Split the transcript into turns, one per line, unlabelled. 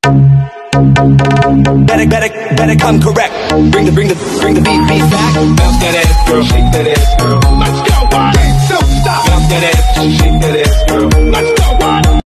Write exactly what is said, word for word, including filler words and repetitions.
Better, better, better come correct. Bring the, bring the, bring the beat, beat back. Bounce that ass, girl, shake that ass, girl. Let's go, why? Don't stop. Bounce that ass, shake that ass.